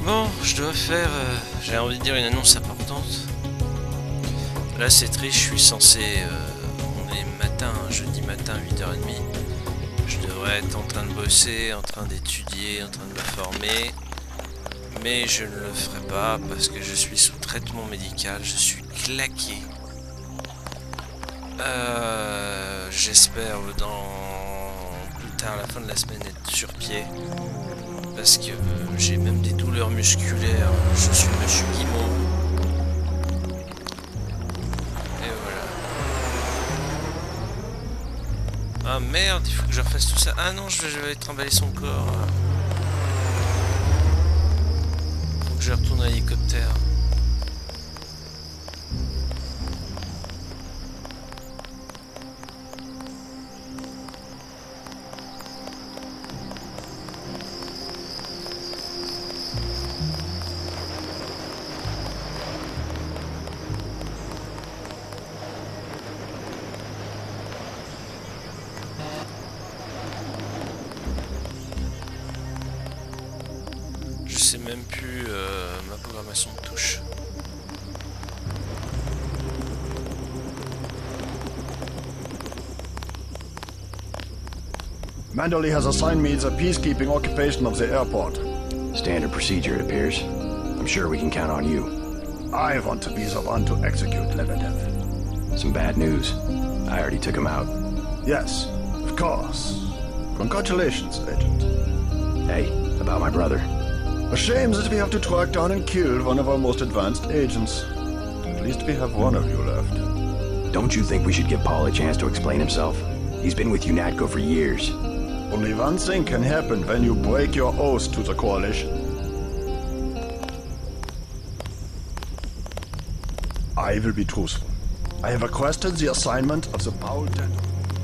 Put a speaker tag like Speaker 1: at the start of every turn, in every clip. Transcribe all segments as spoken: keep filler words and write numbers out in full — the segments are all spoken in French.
Speaker 1: Bon, je dois faire, euh, j'ai envie de dire, une annonce importante. Là c'est triste, je suis censé, euh, on est matin, jeudi matin, huit heures trente. Je devrais être en train de bosser, en train d'étudier, en train de me former. Mais je ne le ferai pas parce que je suis sous traitement médical, je suis claqué. Euh, J'espère dans plus tard, à la fin de la semaine, être sur pied. Parce que euh, j'ai même des douleurs musculaires. Je suis monsieur Guimau. Et voilà. Ah merde, il faut que je refasse tout ça. Ah non, je vais, je vais trimballer son corps. Faut que je retourne à l'hélicoptère. Je sais même plus euh, ma programmation de touche.
Speaker 2: Manderley has assigned me the peacekeeping occupation of the airport.
Speaker 3: Standard procedure, it appears. I'm sure we can count on you.
Speaker 2: I want to be the one to execute Lebedev.
Speaker 3: Some bad news. I already took him out.
Speaker 2: Yes, of course. Congratulations, Agent.
Speaker 3: Hey, about my brother.
Speaker 2: A shame that we have to track down and kill one of our most advanced agents. At least we have one of you left.
Speaker 3: Don't you think we should give Paul a chance to explain himself? He's been with UNATCO for years.
Speaker 2: Only one thing can happen when you break your oath to the Coalition. I will be truthful. I have requested the assignment of the Paul Denton.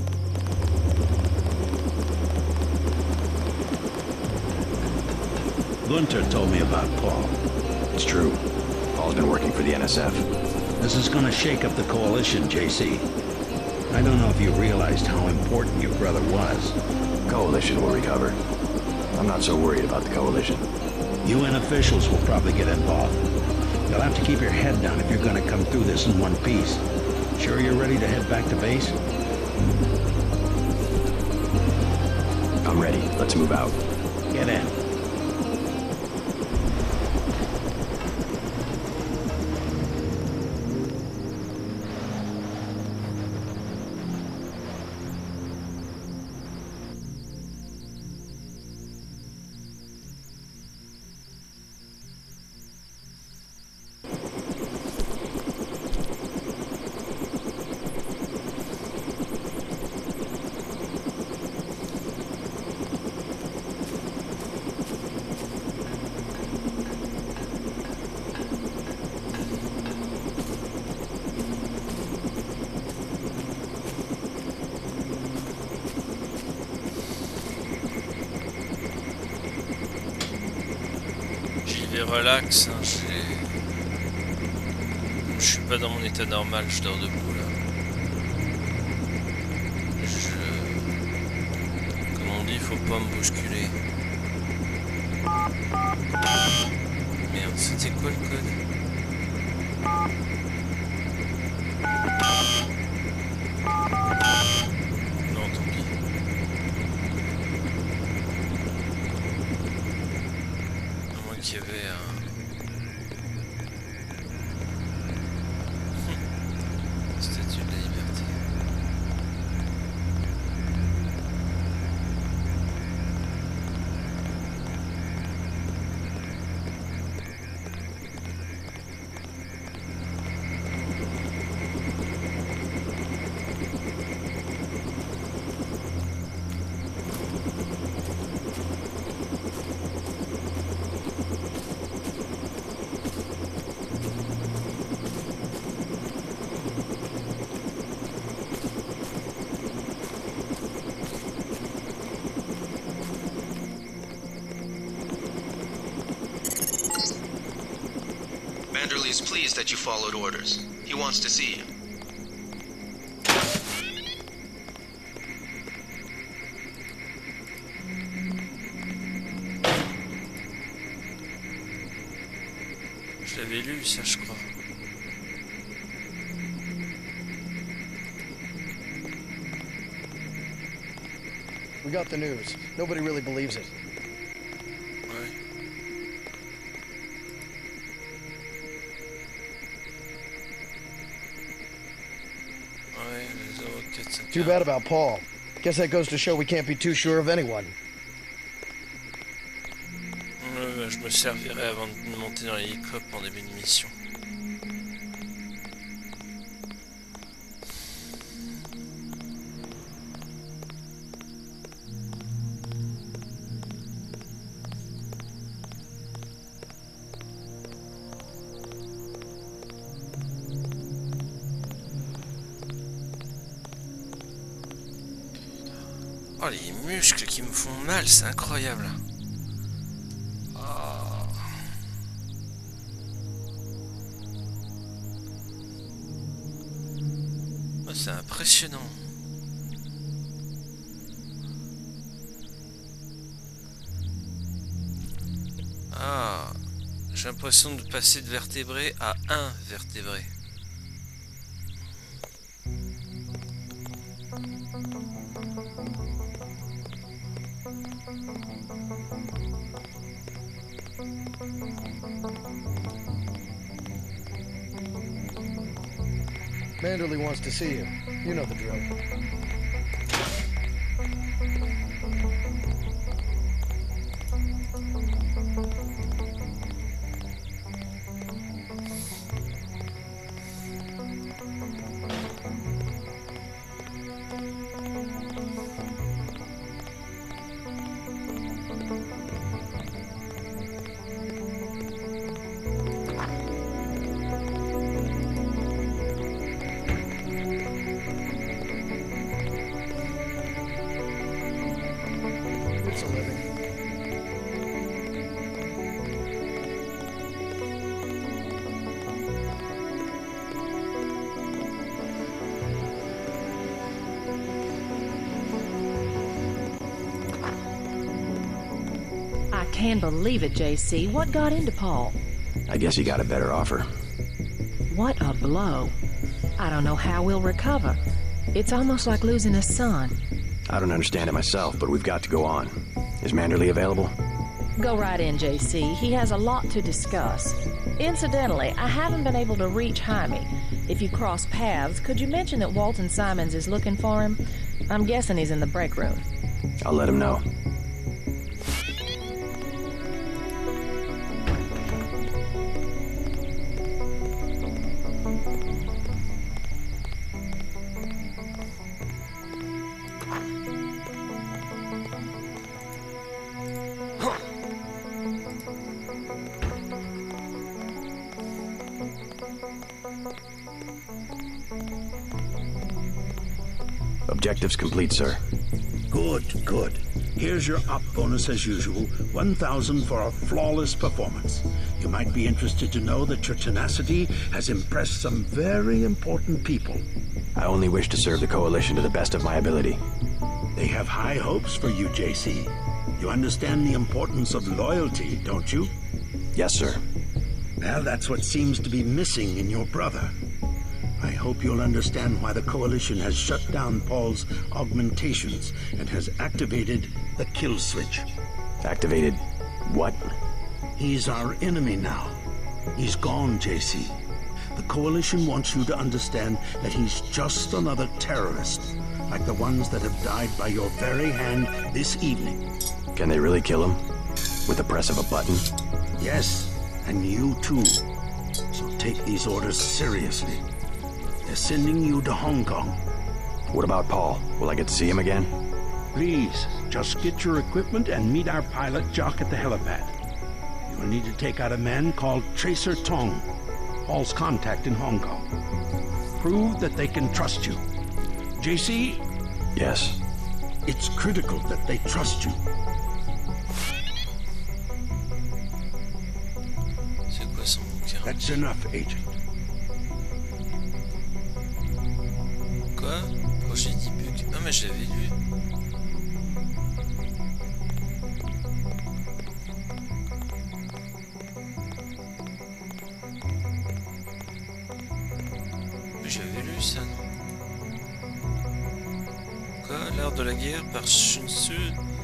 Speaker 4: Gunter told me about Paul.
Speaker 3: It's true. Paul's been working for the N S F.
Speaker 4: This is gonna shake up the Coalition, J C. I don't know if you realized how important your brother was.
Speaker 3: Coalition will recover. I'm not so worried about the Coalition.
Speaker 4: U N officials will probably get involved. You'll have to keep your head down if you're gonna come through this in one piece. Sure you're ready to head back to base?
Speaker 3: I'm ready. Let's move out.
Speaker 4: Get in.
Speaker 1: Relax, hein, je suis pas dans mon état normal, je dors debout là. Je... Comme on dit, faut pas me bousculer. Merde, c'était quoi le code? Non, tant pis. À moins qu'il y avait un...
Speaker 5: Manderley is pleased that you followed orders. He wants to see you.
Speaker 1: Je l'avais lu, ça, je crois.
Speaker 6: We got the news. Nobody really believes it.
Speaker 1: Ouais. Ouais, les autres, quatre cinq.
Speaker 6: Too bad about Paul. Guess that goes to show we can't be too sure of anyone.
Speaker 1: Ouais, bah, je me servirai avant de monter dans l'hélicoptère en début de mission. Oh, les muscles qui me font mal, c'est incroyable. Oh. Oh, c'est impressionnant. Ah, j'ai l'impression de passer de vertébré à un vertébré.
Speaker 6: Manderley wants to see you. You know the drill. It's a living.
Speaker 7: I can't believe it, J C. What got into Paul?
Speaker 3: I guess he got a better offer.
Speaker 7: What a blow. I don't know how we'll recover. It's almost like losing a son.
Speaker 3: I don't understand it myself, but we've got to go on. Is Manderley available?
Speaker 7: Go right in, J C. He has a lot to discuss. Incidentally, I haven't been able to reach Jaime. If you cross paths, could you mention that Walton Simons is looking for him? I'm guessing he's in the break room.
Speaker 3: I'll let him know. Objectives complete, sir.
Speaker 4: Good, good. Here's your op bonus as usual, one thousand for a flawless performance. You might be interested to know that your tenacity has impressed some very important people.
Speaker 3: I only wish to serve the Coalition to the best of my ability.
Speaker 4: They have high hopes for you, J C. You understand the importance of loyalty, don't you?
Speaker 3: Yes, sir.
Speaker 4: Well, that's what seems to be missing in your brother. I hope you'll understand why the Coalition has shut down Paul's augmentations and has activated the kill switch.
Speaker 3: Activated what?
Speaker 4: He's our enemy now. He's gone, J C. The Coalition wants you to understand that he's just another terrorist, like the ones that have died by your very hand this evening.
Speaker 3: Can they really kill him? With the press of a button?
Speaker 4: Yes, and you too. So take these orders seriously. They're sending you to Hong Kong.
Speaker 3: What about Paul? Will I get to see him again?
Speaker 4: Please, just get your equipment and meet our pilot, Jock, at the helipad. You'll need to take out a man called Tracer Tong, Paul's contact in Hong Kong. Prove that they can trust you. J C?
Speaker 3: Yes.
Speaker 4: It's critical that they trust you.
Speaker 1: C'est quoi son bouquin?
Speaker 4: That's enough, Agent.
Speaker 1: Quoi? Projet debug. Non mais j'avais lu. j'avais lu ça. Quoi? L'art de la guerre par Sun Tzu.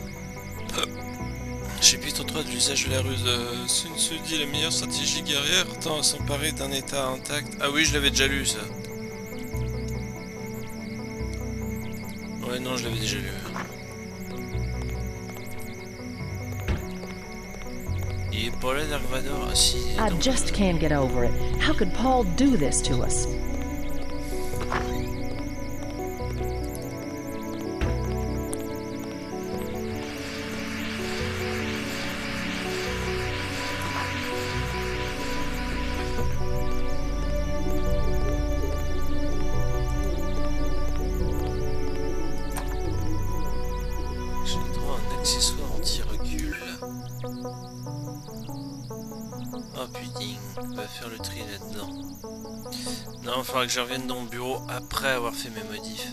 Speaker 1: Chapitre trois de l'usage de la ruse. Euh, Sun Tzu dit la meilleure stratégie guerrière tend à s'emparer d'un état intact. Ah oui, je l'avais déjà lu ça. Ouais, non, je l'avais déjà lu. Il est pas là, Dark Vador? Ah si.
Speaker 7: I
Speaker 1: donc...
Speaker 7: just can't get over it. How could Paul do this to us?
Speaker 1: Non, il faudra que je revienne dans mon bureau après avoir fait mes modifs.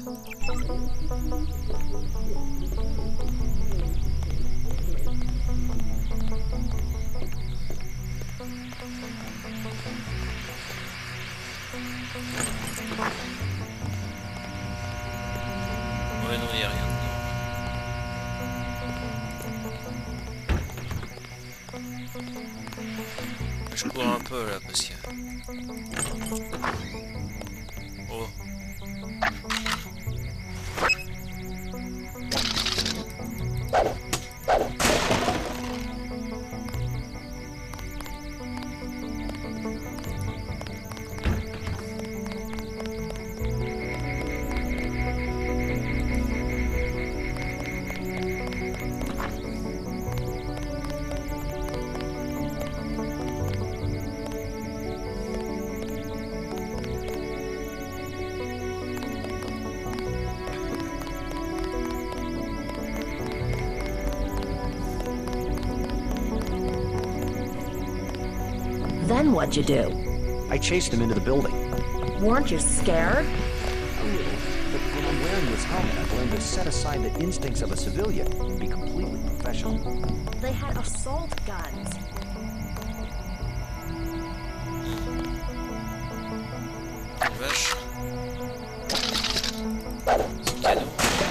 Speaker 1: Ouais, non, il n'y a rien dedans. Je cours un peu là parce que... Oh.
Speaker 7: Then what'd you do?
Speaker 3: I chased him into the building.
Speaker 7: Weren't you scared?
Speaker 3: A little, but when I'm wearing this helmet, I've learned to set aside the instincts of a civilian and be completely professional.
Speaker 7: They had assault guns.
Speaker 1: Vache. C'est cadeau.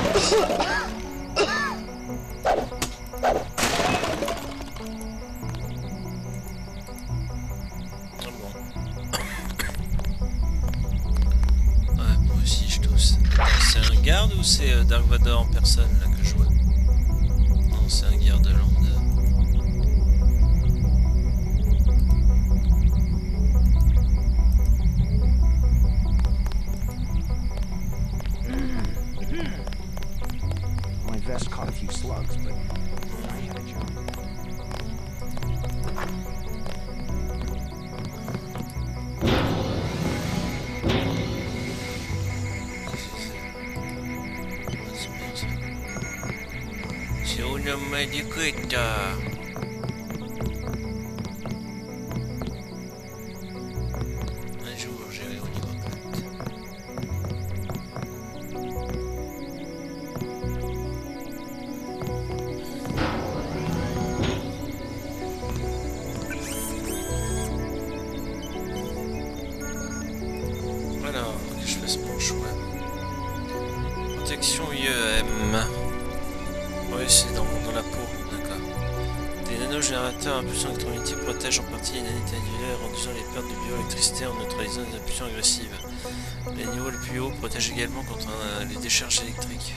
Speaker 1: Ou c'est euh, Dark Vador en personne là que je vois? Non, c'est un garde lambda.
Speaker 3: My vest caught a few slugs, but I had a job.
Speaker 1: Una medicata. Un jour j'irai au niveau quatre. Alors, que je fasse mon choix. Protection I E M. Oui, c'est dans, dans la peau, d'accord. Des nanogénérateurs impulsion électromagnétique protègent en partie les nanites individuelles, réduisant les pertes de bioélectricité en neutralisant les impulsions agressives. Les niveaux les plus hauts protègent également contre euh, les décharges électriques.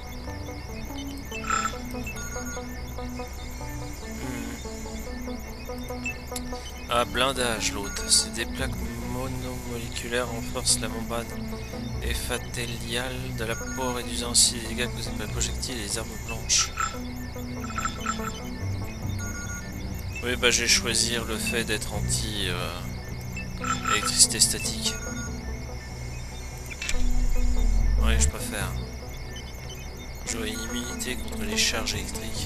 Speaker 1: Hmm. Ah, blindage l'autre. C'est des plaques monomoléculaires renforcent la membrane épithéliale de la peau, réduisant ainsi les dégâts causés par les projectiles et les armes blanches. Oui, bah je vais choisir le fait d'être anti euh, électricité statique. Oui, je préfère. J'aurai une immunité contre les charges électriques.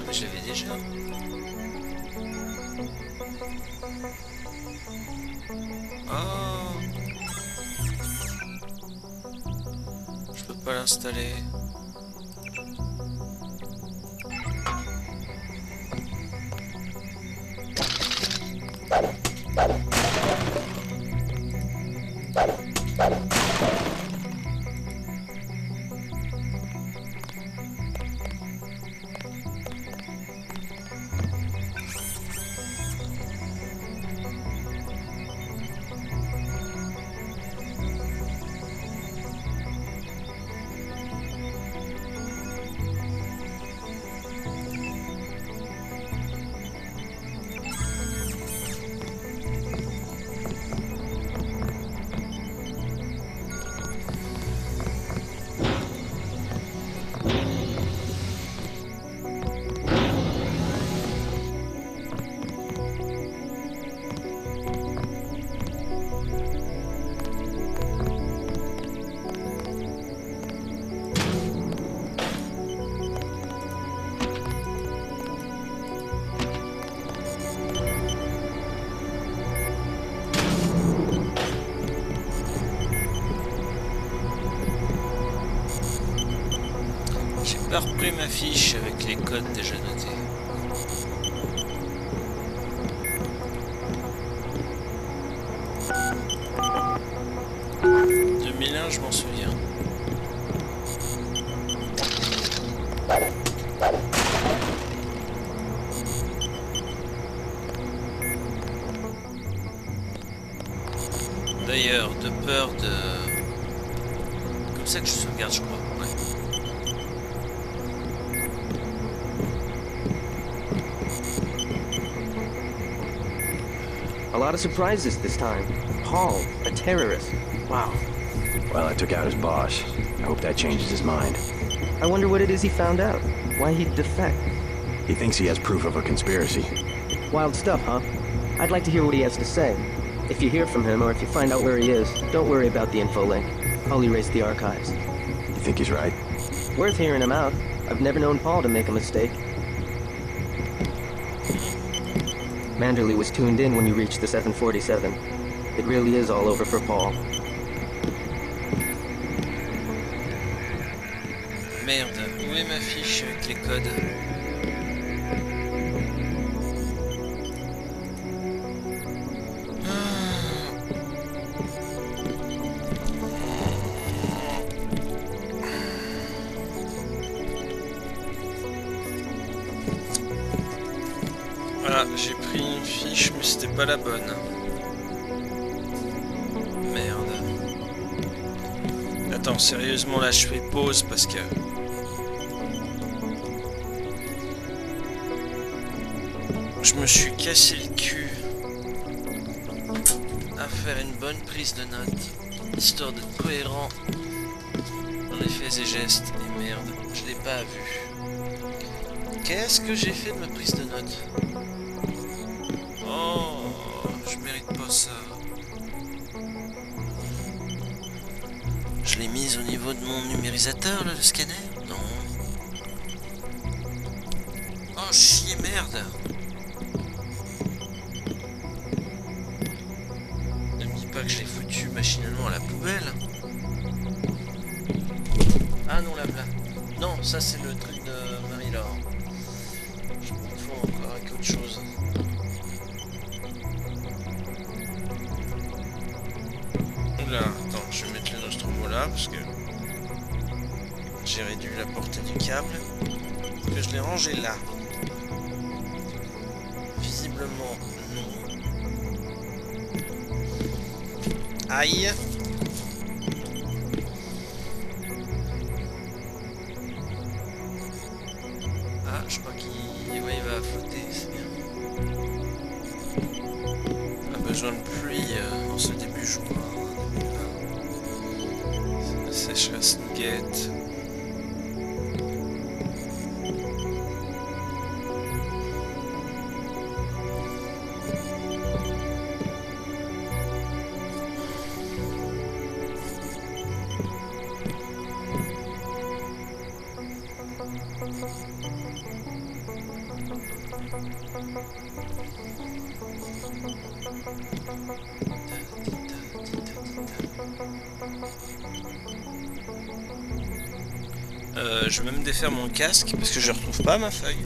Speaker 1: mais j'avais déjà. Oh. Je peux pas l'installer. J'ai pas repris ma fiche avec les codes déjà notés. deux mille un, je m'en souviens. D'ailleurs, de peur de... Comme ça que je sauvegarde, je crois. Ouais.
Speaker 8: A lot of surprises this time. Paul, a terrorist. Wow.
Speaker 9: Well, I took out his boss. I hope that changes his mind.
Speaker 8: I wonder what it is he found out. Why he'd defect.
Speaker 9: He thinks he has proof of a conspiracy.
Speaker 8: Wild stuff, huh? I'd like to hear what he has to say. If you hear from him, or if you find out where he is, don't worry about the info link. I'll erase the archives.
Speaker 9: You think he's right?
Speaker 8: Worth hearing him out. I've never known Paul to make a mistake. Manderley was tuned in when you reached the seven forty-seven. It really is all over for Paul.
Speaker 1: Merde, où est ma fiche avec les codes? Voilà, j'ai pris une fiche, mais c'était pas la bonne. Merde. Attends, sérieusement, là, je fais pause parce que... Je me suis cassé le cul à faire une bonne prise de notes, histoire d'être cohérent dans les faits et gestes. Et merde, je l'ai pas vu. Qu'est-ce que j'ai fait de ma prise de notes? Oh, je mérite pas ça. Je l'ai mise au niveau de mon numérisateur, là, le scanner? Non. Oh, chier, merde. Ne me dis pas que je l'ai foutu machinalement à la poubelle. Ah non, là, là. Non, ça c'est le truc de Marie-Laure. Je me confonds encore avec autre chose. Oula, attends, je vais mettre le Nostromo là parce que j'ai réduit la portée du câble. Que je l'ai rangé là. Visiblement, non. Aïe. Ah, je crois qu'il ouais, il va flotter, c'est bien. On a besoin de pluie euh, en ce début jour. La sécheresse nous guette. Euh, je vais même défaire mon casque parce que je retrouve pas ma feuille.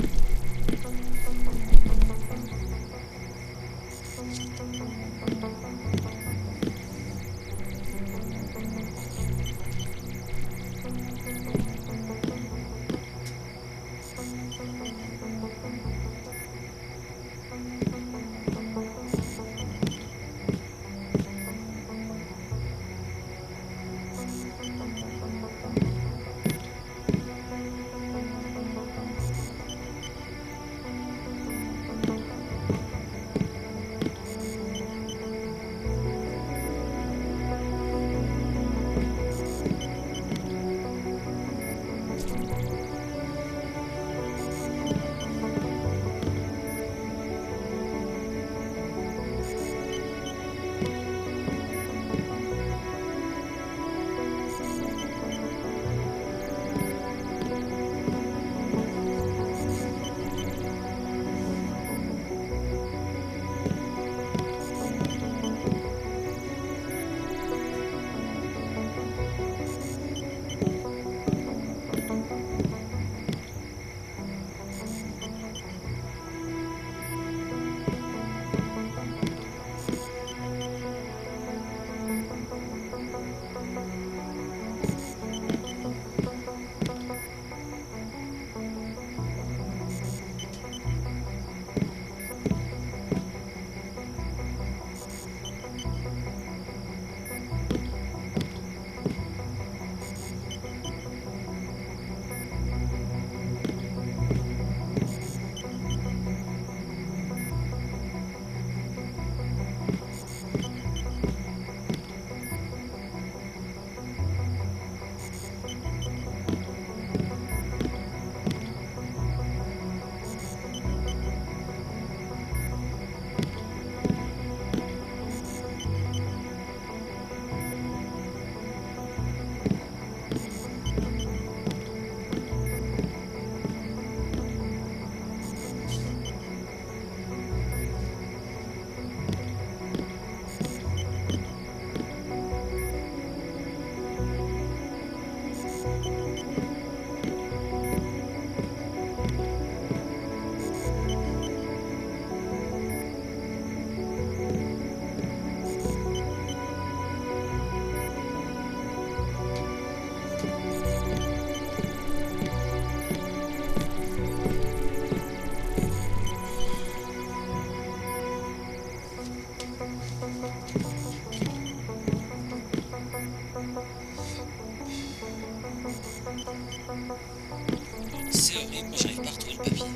Speaker 1: C'est horrible, mais j'arrive pas à retrouver le papier.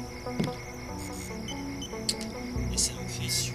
Speaker 1: Et ça me fait issue.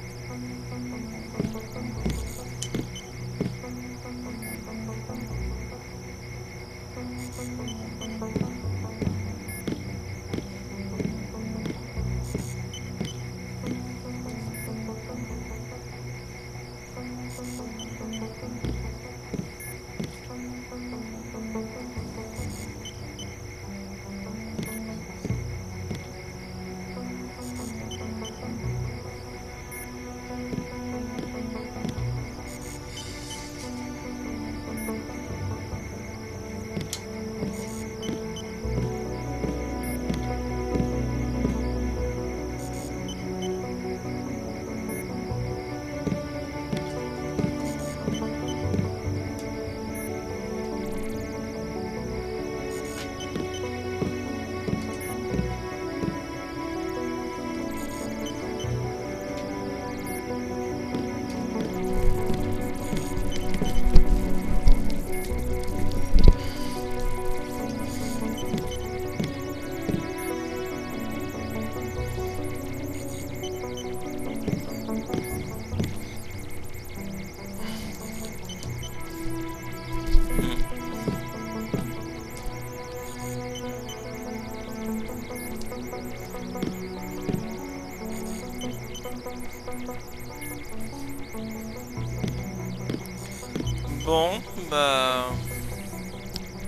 Speaker 1: Bon, bah...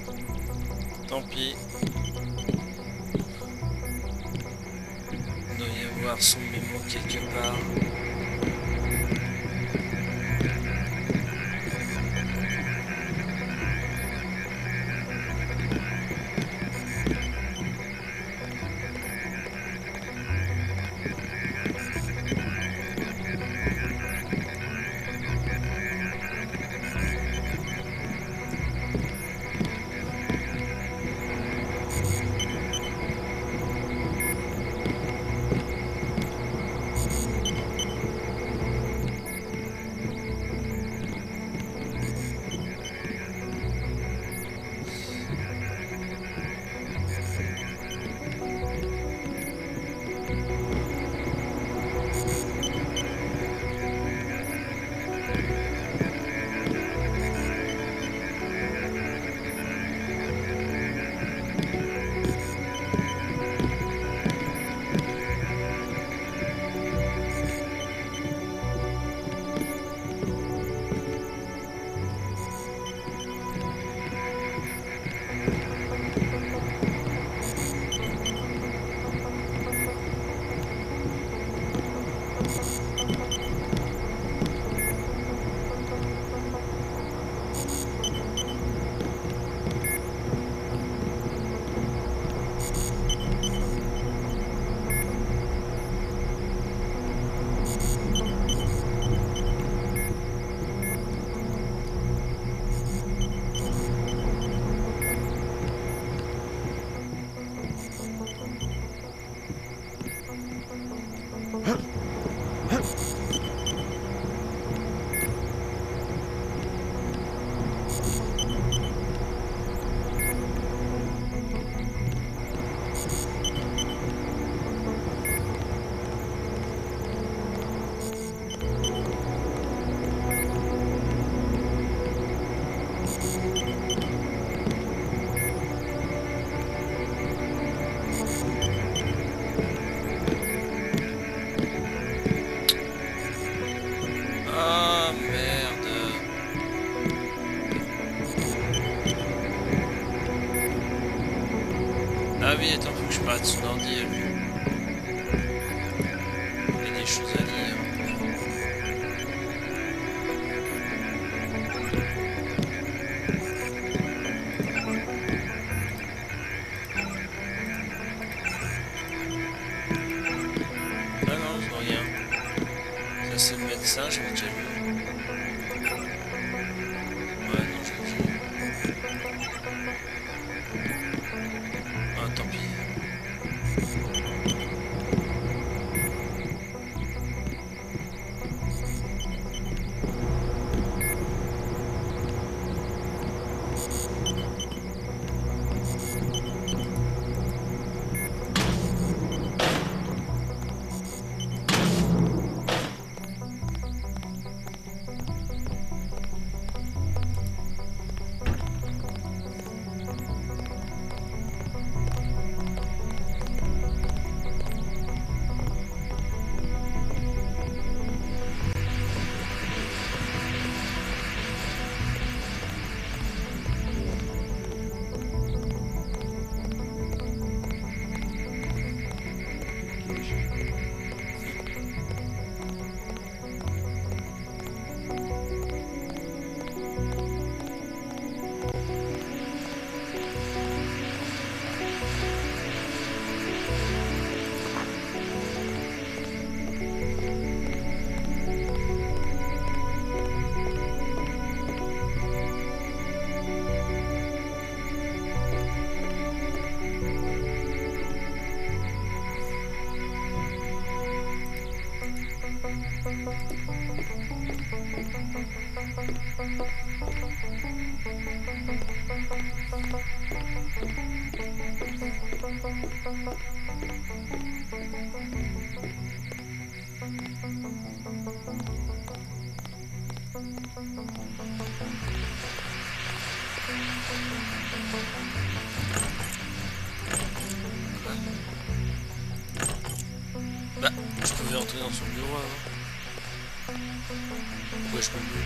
Speaker 1: Tant pis. Il doit y avoir son mémo quelque part. Ah oui, attends, faut que je parle de son ordi à lui. Il y a des choses à lire. Ah non, je vois rien. Ça c'est le médecin, j'avais déjà vu. Ouais, non, j'ai vu. Ah, tant pis. Bah, je pouvais entrer dans son bureau avant. Pourquoi je peux plus?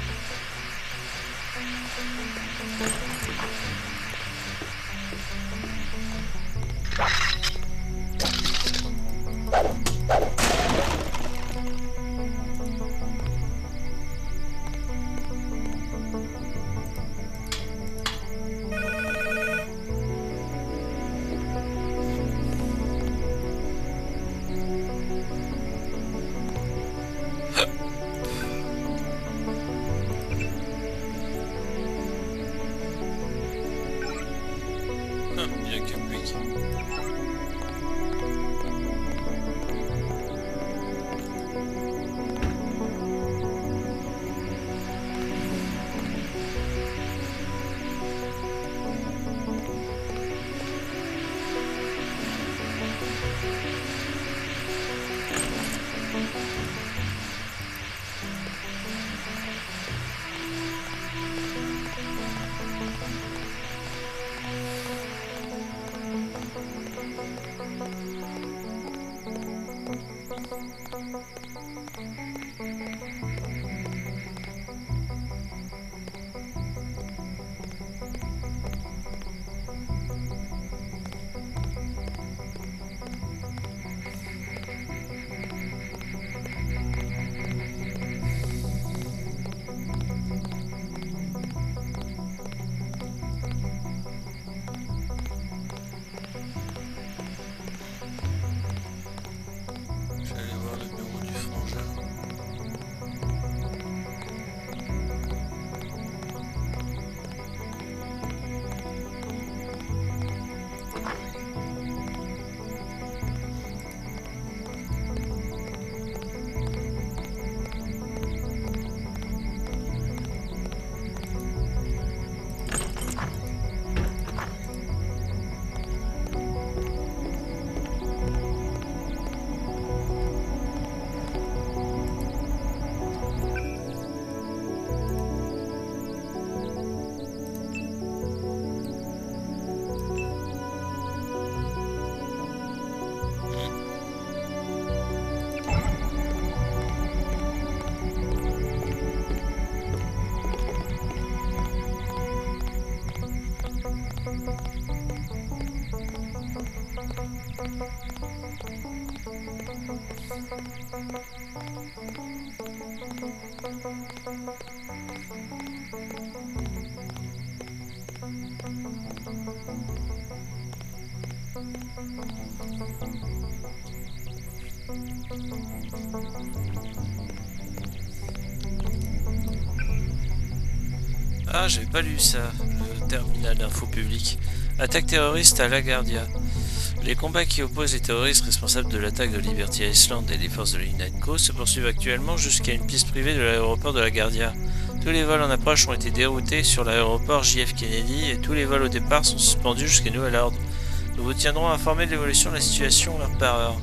Speaker 1: Ah, j'avais pas lu ça, le terminal d'info public. Attaque terroriste à LaGuardia. Les combats qui opposent les terroristes responsables de l'attaque de Liberty Island et les forces de l'UNATCO se poursuivent actuellement jusqu'à une piste privée de l'aéroport de LaGuardia. Tous les vols en approche ont été déroutés sur l'aéroport J F Kennedy et tous les vols au départ sont suspendus jusqu'à nouvel ordre. Nous vous tiendrons informés de l'évolution de la situation heure par heure.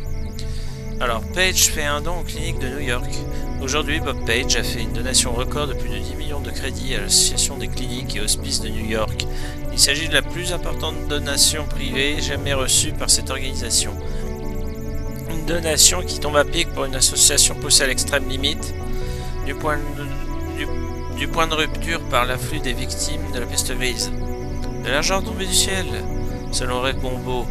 Speaker 1: Alors, Page fait un don aux cliniques de New York. Aujourd'hui, Bob Page a fait une donation record de plus de dix millions de crédits à l'Association des cliniques et hospices de New York. Il s'agit de la plus importante donation privée jamais reçue par cette organisation. Une donation qui tombe à pic pour une association poussée à l'extrême limite du point de, du, du point de rupture par l'afflux des victimes de la peste grise. De l'argent tombé du ciel, selon Ray Combo.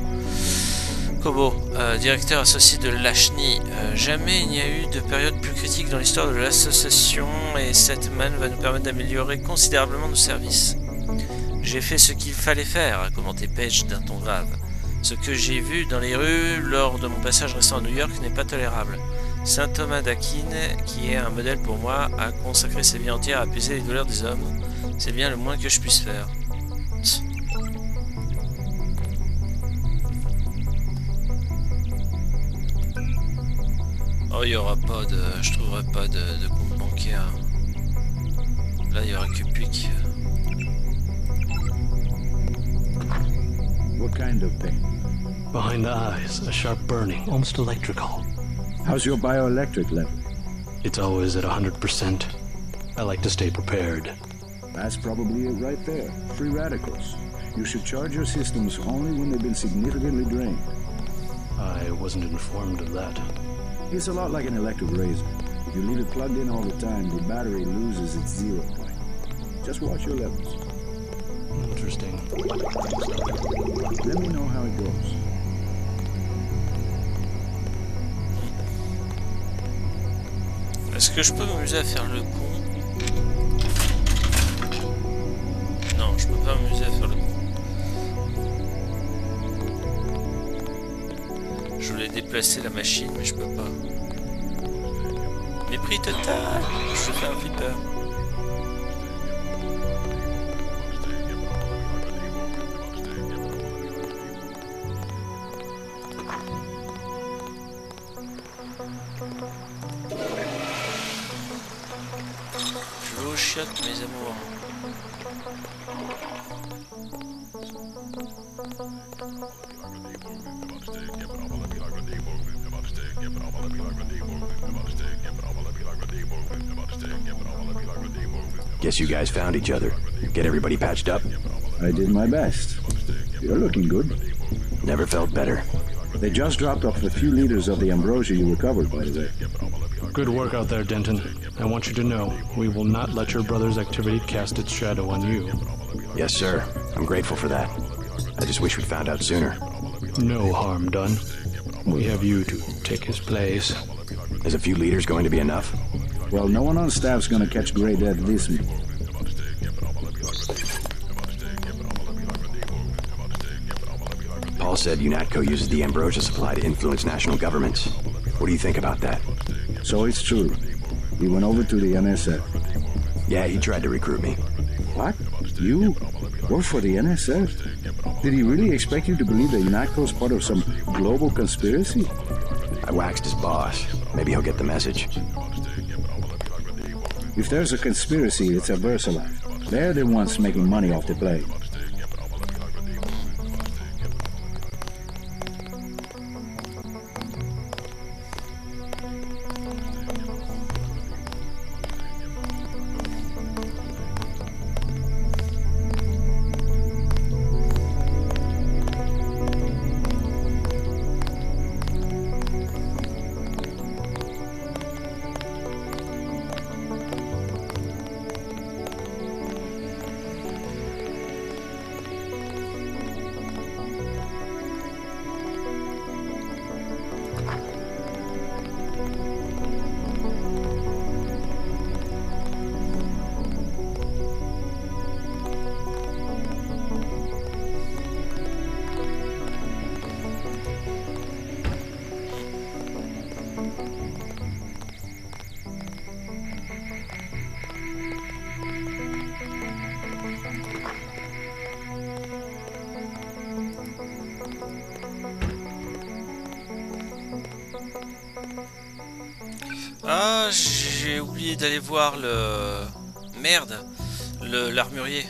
Speaker 1: Kobo, euh, directeur associé de l'A C H N I, euh, jamais il n'y a eu de période plus critique dans l'histoire de l'association et cette manne va nous permettre d'améliorer considérablement nos services. J'ai fait ce qu'il fallait faire, a commenté Page d'un ton grave. Ce que j'ai vu dans les rues lors de mon passage récent à New York n'est pas tolérable. Saint Thomas d'Aquin, qui est un modèle pour moi, a consacré sa vie entière à apaiser les douleurs des hommes. C'est bien le moins que je puisse faire. Tch. Oh, il n'y aura pas de... Je trouverai pas de, de compte bancaire. Là, il y aura que Puig.
Speaker 10: What kind of pain?
Speaker 11: Behind the eyes, a sharp burning, almost electrical.
Speaker 10: How's your bioelectric level?
Speaker 11: It's always at one hundred percent. I like to stay prepared.
Speaker 10: That's probably it right there. Free radicals. You should charge your systems only when they've been significantly drained.
Speaker 11: I wasn't informed of that.
Speaker 10: It's a lot like an electric razor. If you leave it plugged in all the time, the battery loses its zero point. Just watch your levels.
Speaker 11: Interesting.
Speaker 10: Let me know how it goes.
Speaker 1: Est-ce que je peux m'amuser à faire le con? Non, je peux pas m'amuser à faire le con. Je voulais déplacer la machine, mais je peux pas. Mépris total. Je fais un flipper. Je vais au chiottes, mes amours.
Speaker 9: Guess you guys found each other. Get everybody patched up?
Speaker 10: I did my best. You're looking good.
Speaker 9: Never felt better.
Speaker 10: They just dropped off a few liters of the ambrosia you recovered, by the way.
Speaker 11: Good work out there, Denton. I want you to know, we will not let your brother's activity cast its shadow on you.
Speaker 9: Yes, sir. I'm grateful for that. I just wish we'd found out sooner.
Speaker 11: No harm done. We have you to take his place.
Speaker 9: Is a few liters going to be enough?
Speaker 10: Well, no one on staff's gonna catch Grey Dead this minute.
Speaker 9: Paul said UNATCO uses the ambrosia supply to influence national governments. What do you think about that?
Speaker 10: So it's true. He went over to the N S F.
Speaker 9: Yeah, he tried to recruit me.
Speaker 10: What? You? Work for the N S F? Did he really expect you to believe that UNATCO's part of some global conspiracy?
Speaker 9: I waxed his boss. Maybe he'll get the message.
Speaker 10: If there's a conspiracy, it's a VersaLife. They're the ones making money off the play.
Speaker 1: Ah, j'ai oublié d'aller voir le... Merde, le l'armurier.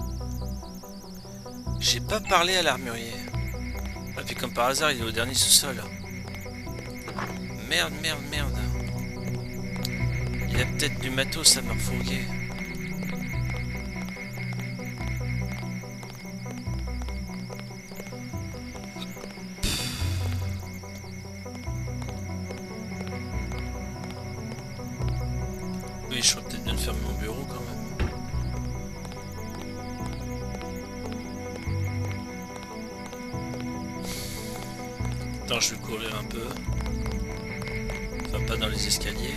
Speaker 1: J'ai pas parlé à l'armurier. Et puis comme par hasard, il est au dernier sous-sol. Merde, merde, merde. Il a peut-être du matos à me refourguer. Oui, je serais peut-être bien de fermer mon bureau quand même. Attends, je vais courir un peu. Enfin, pas dans les escaliers.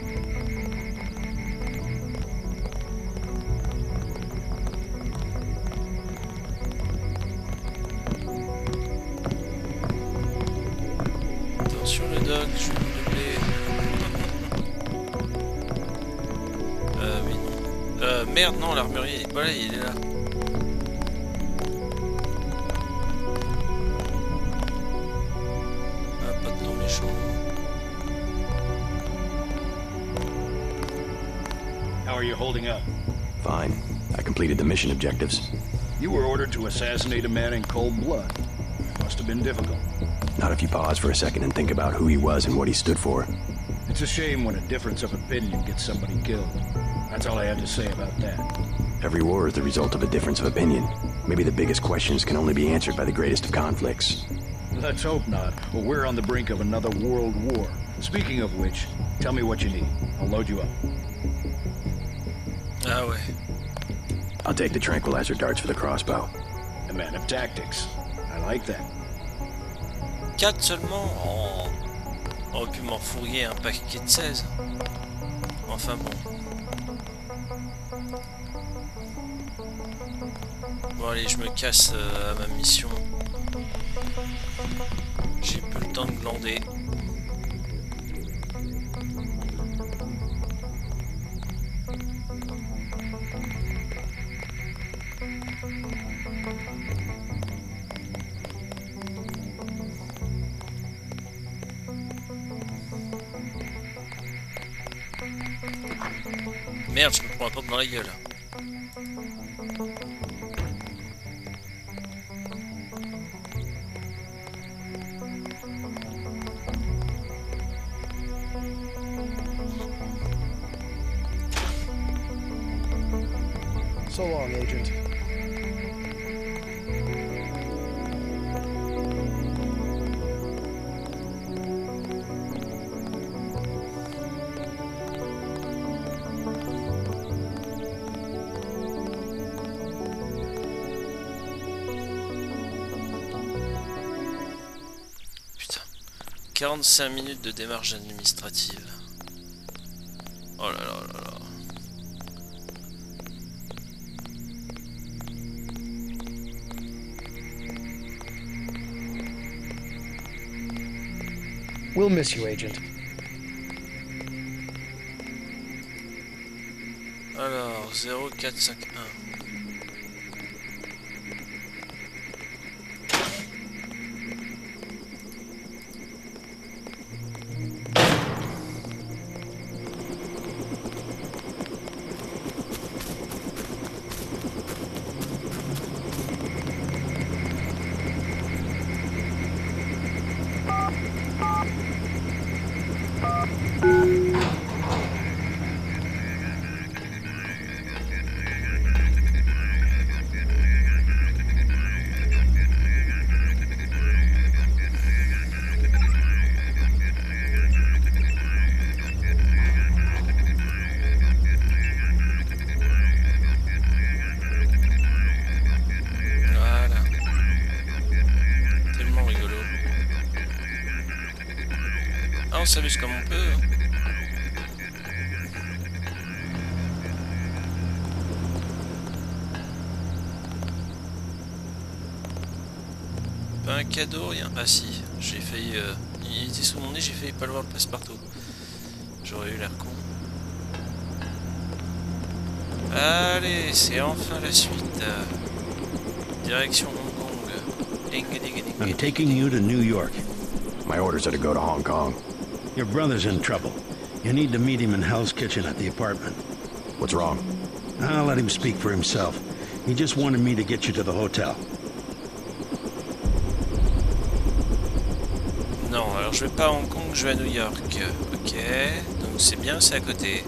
Speaker 1: Attention le doc, je vais me doubler. Euh, oui, non. Euh, merde, non, l'armurier. Voilà, il est là. Ah, pas de nom méchant.
Speaker 12: How are you holding up?
Speaker 9: Fine. I completed the mission objectives.
Speaker 12: You were ordered to assassinate a man in cold blood. Must have been difficult.
Speaker 9: Not if you pause for a second and think about who he was and what he stood for.
Speaker 12: It's a shame when a difference of opinion gets somebody killed. That's all I have to say about that.
Speaker 9: Every war is the result of a difference of opinion. Maybe the biggest questions can only be answered by the greatest of conflicts.
Speaker 12: Let's hope not, but we're on the brink of another world war. Speaking of which, tell me what you need. I'll load you up.
Speaker 1: Ah ouais.
Speaker 9: I'll take the tranquilizer darts for the crossbow.
Speaker 12: A man of tactics. I like that.
Speaker 1: quatre seulement? Oh. On aurait pu m'en fourguer un paquet de seize. Enfin bon. Bon allez, je me casse euh, à ma mission. J'ai plus le temps de glander. Merde, je me prends un pop dans la gueule.
Speaker 6: So long, Agent.
Speaker 1: quarante-cinq minutes de démarche administrative. Oh là là là là.
Speaker 6: We'll miss you, Agent.
Speaker 1: Alors, zéro quatre cinq un. On s'amuse comme on peut. Pas un cadeau, rien. Ah si, j'ai failli... Euh... Il était sous mon nez, j'ai failli pas le voir le passe-partout. J'aurais eu l'air con. Allez, c'est enfin la suite. Direction Hong Kong.
Speaker 4: I'm taking you to New York.
Speaker 9: My orders are to go to Hong Kong.
Speaker 4: Your brother's in trouble. You need to meet him in Hell's Kitchen at the apartment.
Speaker 9: What's wrong?
Speaker 4: I'll let him speak for himself. He just wanted me to get you to the hotel.
Speaker 1: Non, alors je vais pas à Hong Kong, je vais à New York. Ok, donc c'est bien, c'est à côté.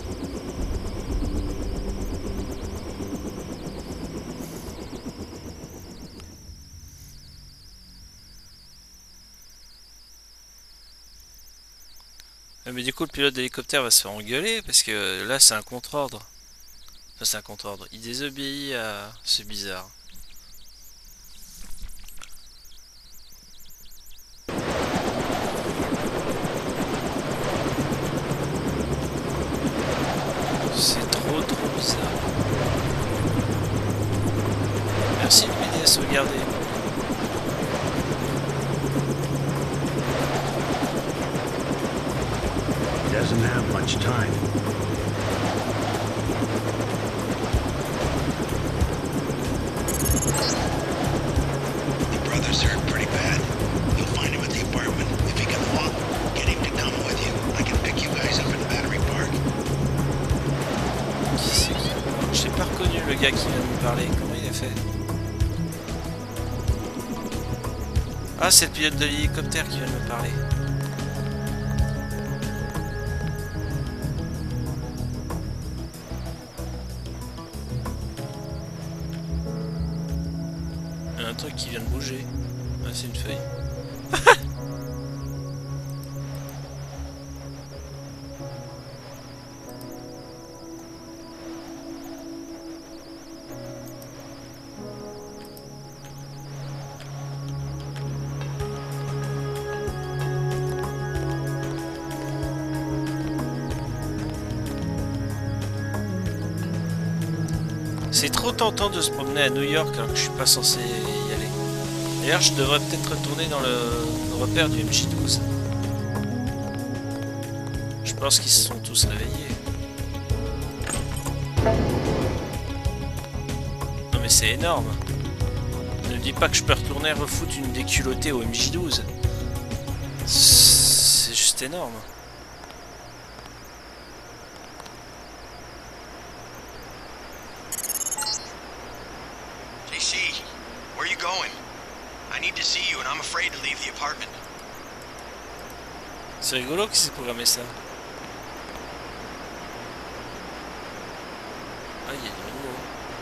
Speaker 1: Mais du coup, le pilote d'hélicoptère va se faire engueuler parce que là, c'est un contre-ordre. Enfin, c'est un contre-ordre. Il désobéit à... C'est bizarre. C'est trop, trop bizarre. Merci de m'aider à sauvegarder.
Speaker 4: Doesn't have much time.
Speaker 13: The brother's hurt pretty bad. You'll find him at the apartment. If he can walk, get him to come with you. I can pick you guys up in Battery Park.
Speaker 1: Qui c'est qui... J'ai pas reconnu le gars qui vient de me parler. Comment il a fait? Ah, c'est le pilote de l'hélicoptère qui vient de me parler. Un truc qui vient de bouger. Ah, c'est une feuille. C'est trop tentant de se promener à New York alors que je suis pas censé y aller. D'ailleurs, je devrais peut-être retourner dans le repère du M J douze. Je pense qu'ils se sont tous réveillés. Non mais c'est énorme. Ne dis pas que je peux retourner refoutre une déculottée au M J douze. C'est juste énorme.
Speaker 5: J C, where are you going? I need to see you and I'm afraid to leave the apartment.
Speaker 1: C'est rigolo qui s'est programmé ça. Ah, il y a du nouveau.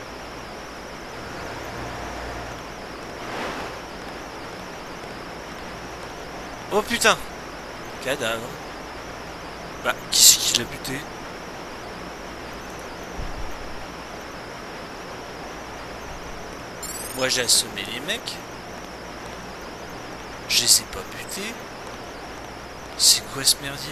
Speaker 1: Oh putain! Cadavre. Bah, qui c'est qui l'a buté? Moi j'ai assommé les mecs. Je les ai pas butés. C'est quoi ce merdier?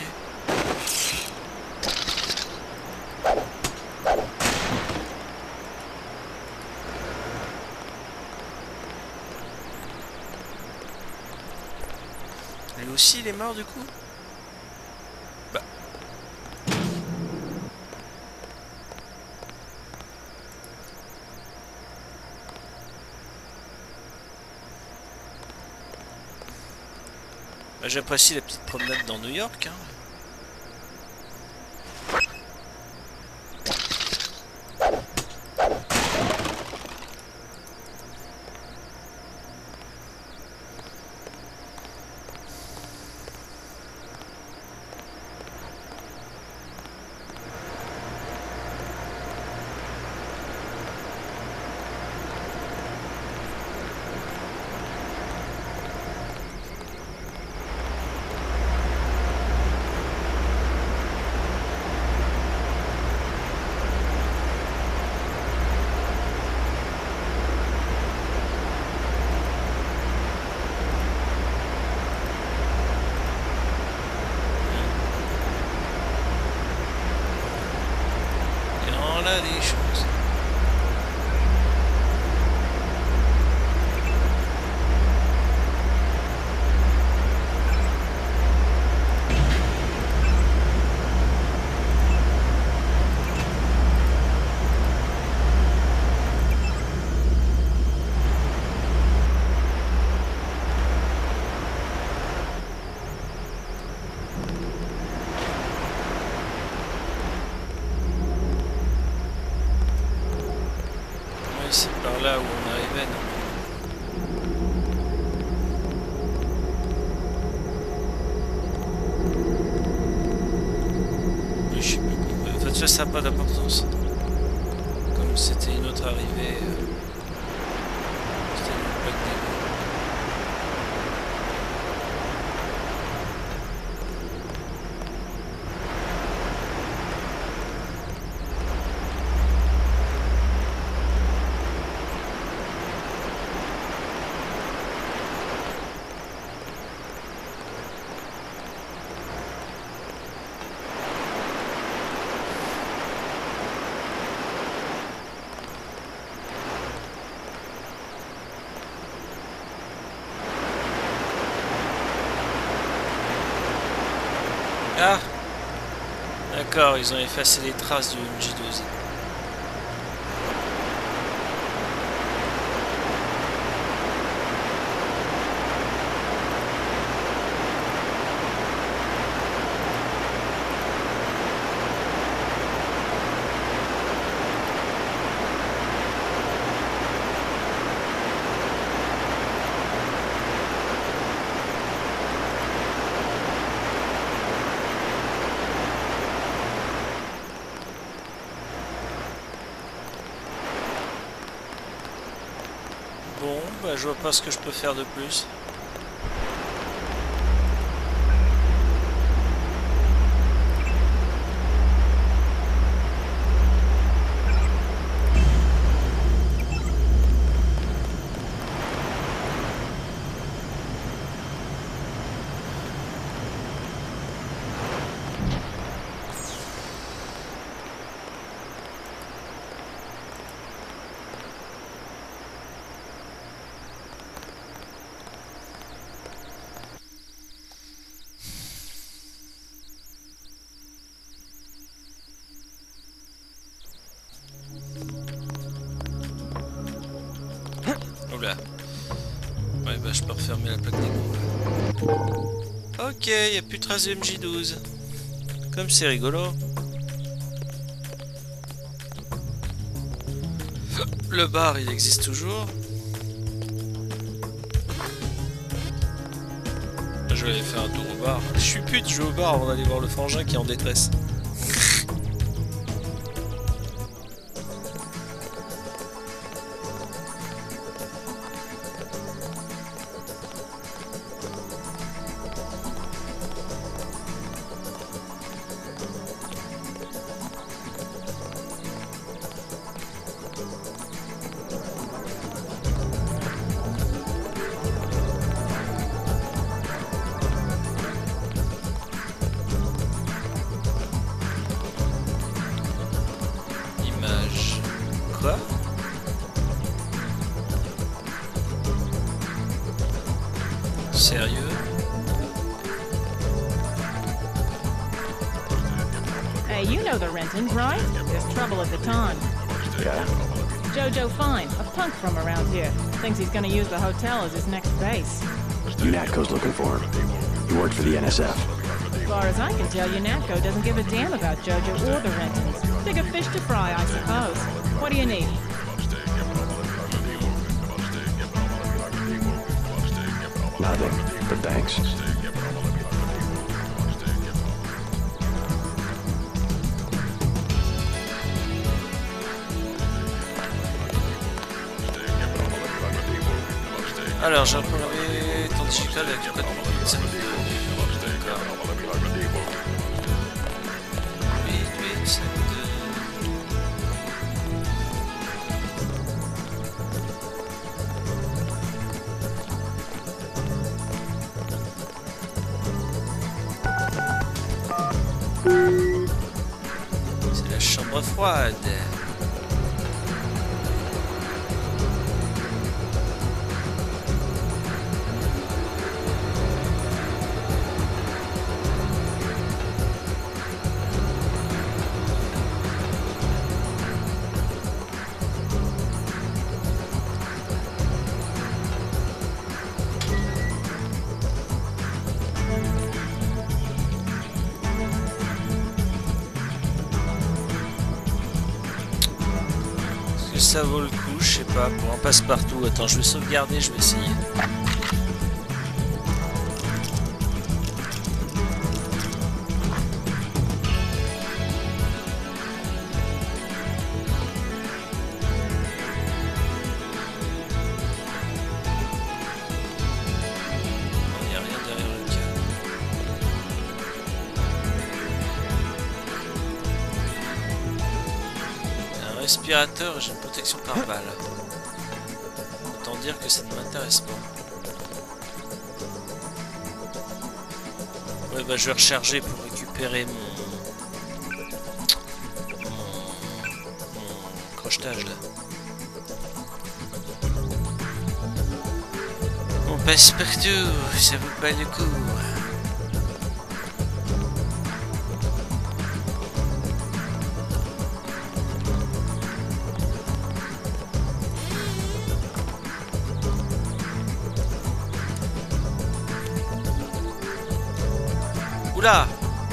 Speaker 1: Lui aussi il est mort du coup? Bah. Bah, j'apprécie la petite promenade dans New York, hein. Des choses. C'est par là où on arrivait, non? Je sais plus. En fait, ça n'a pas d'importance. Comme c'était une autre arrivée, euh... c'était une plaque d'égout. Ah, d'accord, ils ont effacé les traces du M J douze. Bon, bah je vois pas ce que je peux faire de plus. Oula. Ouais, bah je peux refermer la plaque d'égout. Ok, il n'y a plus de traces de M J douze. Comme c'est rigolo. Le bar, il existe toujours. Je vais aller faire un tour au bar. Je suis pute, je vais au bar avant d'aller voir le frangin qui est en détresse.
Speaker 7: you know the Rentons, right? There's trouble at the time.
Speaker 9: Yeah?
Speaker 7: Jojo Fine, a punk from around here. Thinks he's gonna use the hotel as his next base.
Speaker 9: UNATCO's looking for him. He worked for the N S F.
Speaker 7: As far as I can tell, UNATCO doesn't give a damn about Jojo or the Rentons. Bigger fish to fry, I suppose. What do you need?
Speaker 9: Nothing, but thanks.
Speaker 1: Alors, j'ai un premier temps digital avec du code huit. D'accord. huit, huit, sept, deux. C'est la chambre froide. Ça vaut le coup, je sais pas, pour un passe-partout. Attends, je vais sauvegarder, je vais essayer. Il n'y a rien derrière le câble. Un respirateur, j'ai une protection par balle. Autant dire que ça ne m'intéresse pas. Ouais, bah je vais recharger pour récupérer mon, mon, mon crochetage là. On passe partout, ça vaut pas le coup. Oula!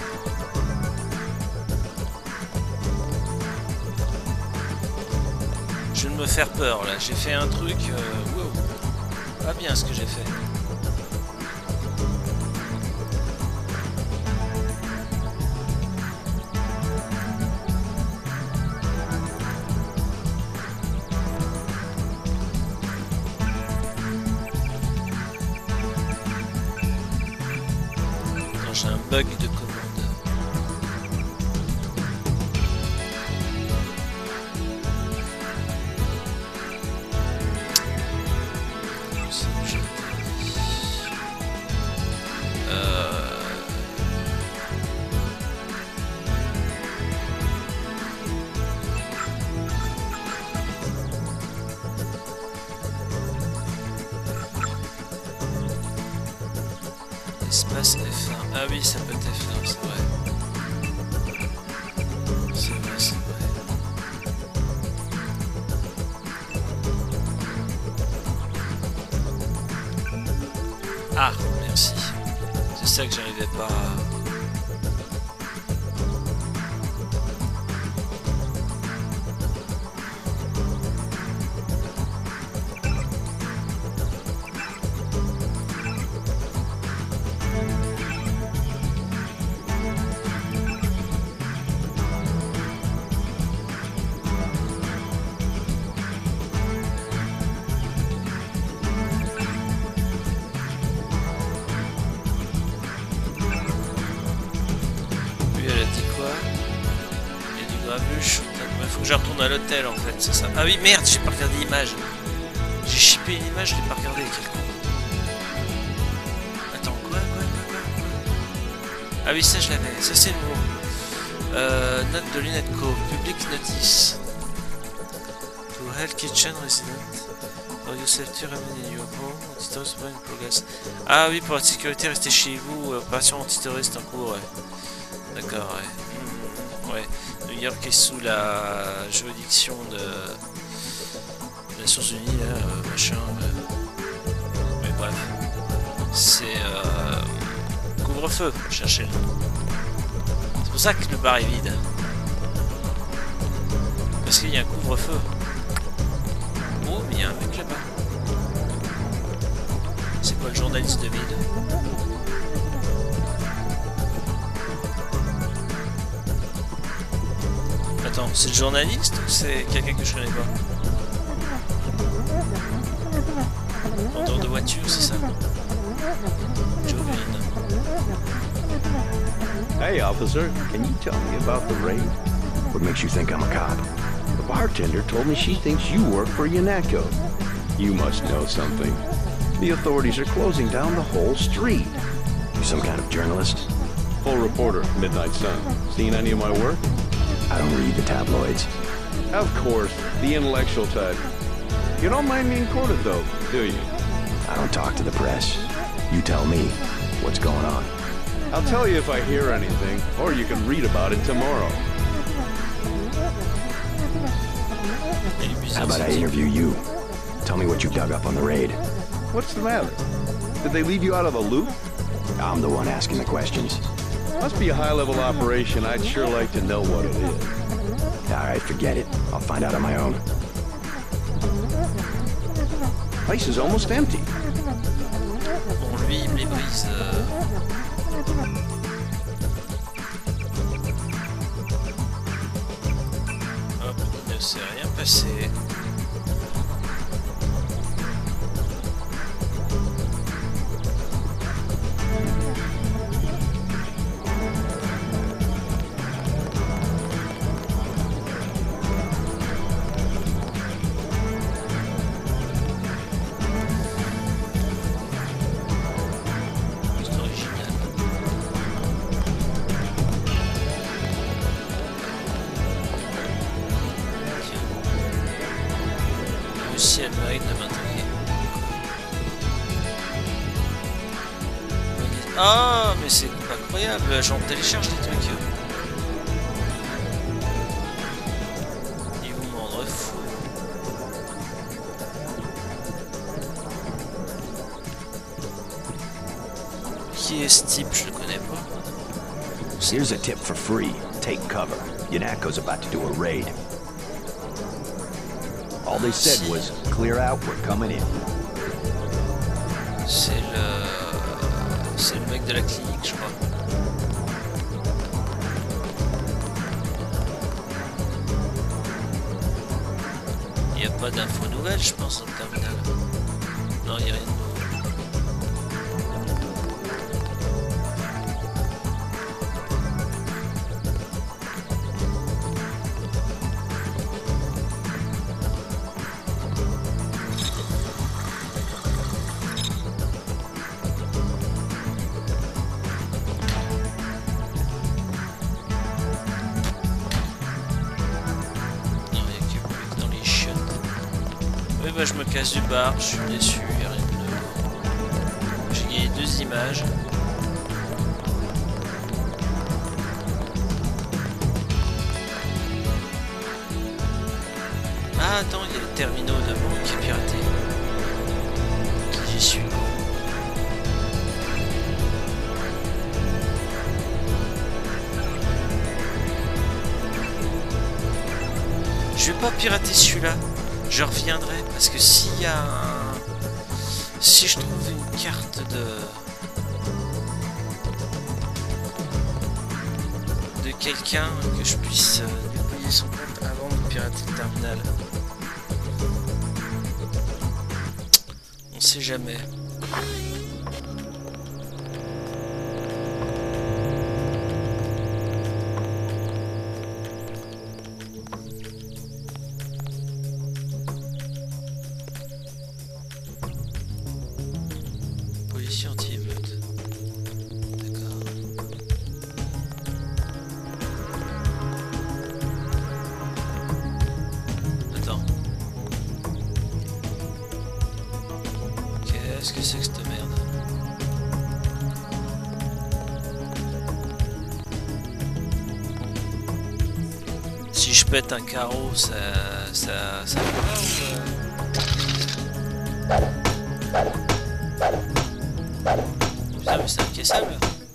Speaker 1: Je vais me faire peur là, j'ai fait un truc... Euh, wow. Pas bien ce que j'ai fait. J'ai un bug de commande. Euh... Espace F un. Ah oui, ça peut être F un, c'est vrai. C'est vrai, c'est vrai. Ah, merci. C'est ça que j'arrivais pas à... Il faut que je retourne à l'hôtel en fait, c'est ça. Ah oui, merde, j'ai pas regardé l'image. J'ai shippé une image, je l'ai pas regardé. Quel con. Attends, quoi, quoi, quoi, quoi, quoi. Ah oui, ça je l'avais, ça c'est nouveau. Euh, note de l'UNATCO, public notice. To Hell Kitchen Resident. For your safety, remain in your home. Antiterrorist in progress. Ah oui, pour la sécurité, restez chez vous. Opération antiterroriste en cours, ouais. D'accord, ouais. Mmh. Ouais, New York est sous la juridiction de des Nations Unies, là, euh, machin. Euh... Mais bref, c'est euh... couvre-feu, cherchez. C'est pour ça que le bar est vide. Parce qu'il y a un couvre-feu. Oh, mais il y a un mec là-bas. C'est quoi le journaliste de vide? Attends, c'est le journaliste ou c'est quelqu'un que je connais pas? Vendeur de voiture, c'est ça? Joe Green.
Speaker 14: Hey, officer, can you tell me about the raid?
Speaker 9: What makes you think I'm a cop?
Speaker 14: The bartender told me she thinks you work for UNATCO. You must know something. The authorities are closing down the whole street.
Speaker 9: You some kind of journalist?
Speaker 14: Full reporter, Midnight Sun. Seen any of my work?
Speaker 9: I don't read the tabloids.
Speaker 14: Of course, the intellectual type. You don't mind being quoted, though, do you?
Speaker 9: I don't talk to the press. You tell me what's going on.
Speaker 14: I'll tell you if I hear anything, or you can read about it tomorrow.
Speaker 9: How about I interview you? Tell me what you dug up on the raid.
Speaker 14: What's the matter? Did they leave you out of the loop?
Speaker 9: I'm the one asking the questions.
Speaker 14: Must be a high-level operation. I'd sure like to know what it is.
Speaker 9: All right, forget it. I'll find out on my own.
Speaker 14: Place is almost empty.
Speaker 1: Bon, lui, il me les brise. Euh... Hop, il ne s'est rien passé. Ah, mais c'est incroyable, j'en télécharge des trucs. Ils vont me rendre fou. Qui est ce type? Je le connais pas.
Speaker 9: Here's a tip for free. Take cover. UNATCO's about to do a raid.
Speaker 14: All they said was, clear out, we're coming in.
Speaker 1: C'est le... C'est le mec de la clinique, je crois. Il n'y a pas d'infos nouvelles, je pense, dans le terminal. Non, il n'y a rien de nouveau. Bah, je me casse du bar, je suis déçu, il n'y a rien de nouveau. J'ai gagné deux images. Ah attends, il y a le terminal de banque qui est piraté. J'y suis. Je vais pas pirater celui-là. Je reviendrai parce que s'il y a un... Si je trouve une carte de... de quelqu'un que je puisse lui payer son compte avant de pirater le terminal. On sait jamais. Anti-émeute. D'accord. Attends. Qu'est-ce que c'est que cette merde? pète un carreau, ça... ça... ça va ou... euh Putain, mais c'est incaissable.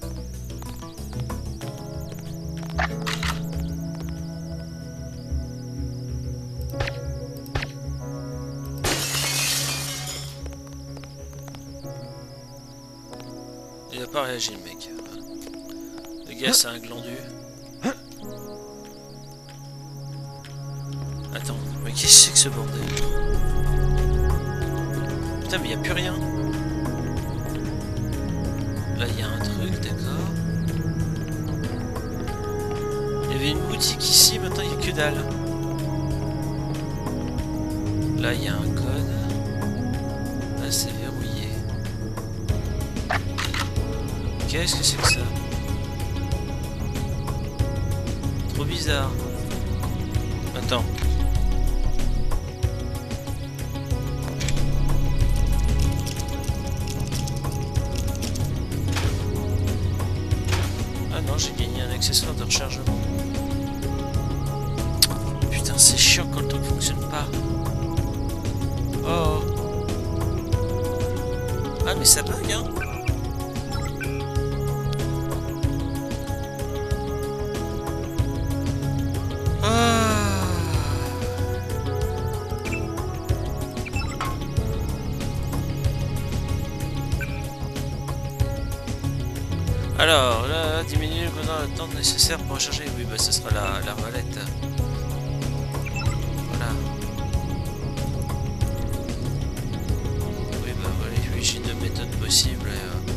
Speaker 1: Il a pas réagi, le mec. Le gars, c'est un glandu. Attends, mais qu'est-ce que c'est que ce bordel? Putain, mais il n'y a plus rien. Là, il y a un truc, d'accord. Il y avait une boutique ici, maintenant il n'y a que dalle. Là, il y a un code. Là, c'est verrouillé. Qu'est-ce que c'est que ça? Trop bizarre. Attends. Ah non, j'ai gagné un accessoire de rechargement. Putain, c'est chiant quand le truc fonctionne pas. Oh. Ah mais ça bug, hein. Alors, là, diminuer le temps nécessaire pour recharger. Oui, bah ce sera la, la rolette. Voilà. Oui, bah voilà, oui, j'ai deux méthodes possibles. Et, euh...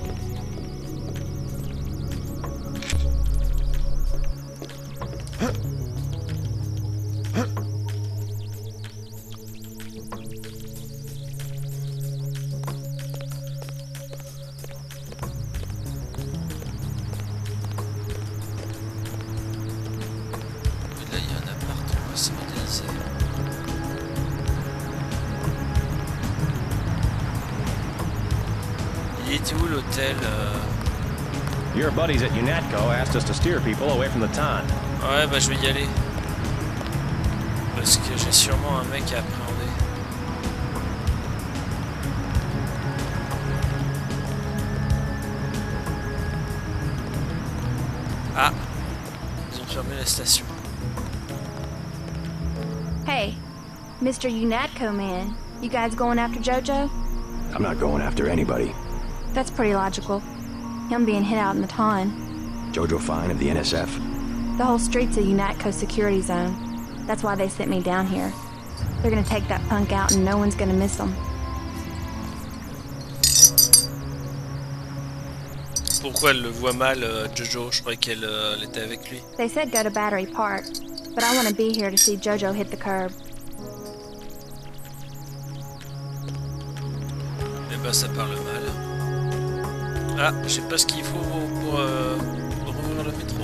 Speaker 15: Your buddies at UNATCO asked us to steer people away from the Tan.
Speaker 1: Ouais, bah je vais y aller. Parce que j'ai sûrement un mec à appréhender. Ah, ils ont fermé la station.
Speaker 16: Hey, Mister UNATCO man, you guys going after Jojo?
Speaker 9: I'm not going after anybody.
Speaker 16: That's pretty logical. Him being hit out in the Ton.
Speaker 9: Jojo Fine of the N S F.
Speaker 16: The whole street's a UNATCO security zone. That's why they sent me down here. They're gonna take that punk out and no one's gonna miss them.
Speaker 1: Pourquoi elle le voit mal, euh, Jojo? Je croyais qu'elle euh, était avec lui.
Speaker 16: They said go to Battery Park, but I want to be here to see Jojo hit the curb.
Speaker 1: Eh ben ça parle mal. Ah, je sais pas ce qu'il faut pour, euh, pour ouvrir le métro.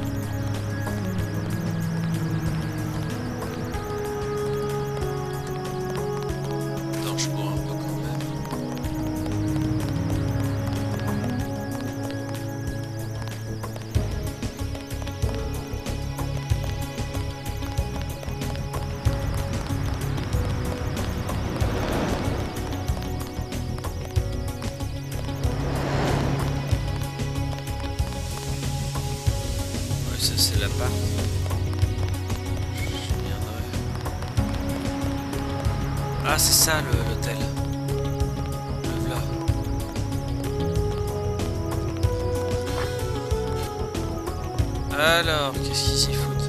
Speaker 1: Attends, je cours un peu quand même. Ça c'est l'appart. Je viendrai. Ah c'est ça l'hôtel. Le voilà. Alors, qu'est-ce qu'ils s'y foutent?